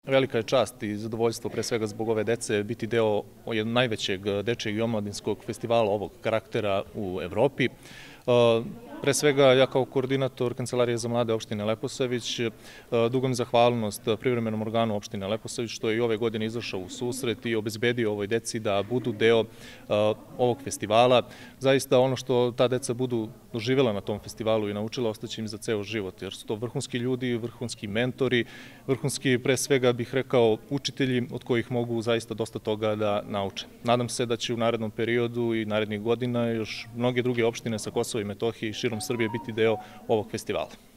velika je čast i zadovoljstvo pre svega zbog ove dece biti deo jednog najvećeg dečijeg i omladinskog festivala ovog karaktera u Evropi. Pre svega, ja kao koordinator Kancelarije za mlade opštine Leposavić dugom zahvalnost privremenom organu opštine Leposavić što je i ove godine izašao u susret i obezbedio ovoj deci da budu deo ovog festivala. Zaista ono što ta deca budu doživjela na tom festivalu i naučila ostaće im za ceo život, jer su to vrhunski ljudi, vrhunski mentori, vrhunski pre svega bih rekao učitelji od kojih mogu zaista dosta toga da nauče. Nadam se da će u narednom periodu i narednih godina još mnoge druge opštine sa Kosova i Metohije i širom Srbije biti deo ovog festivala.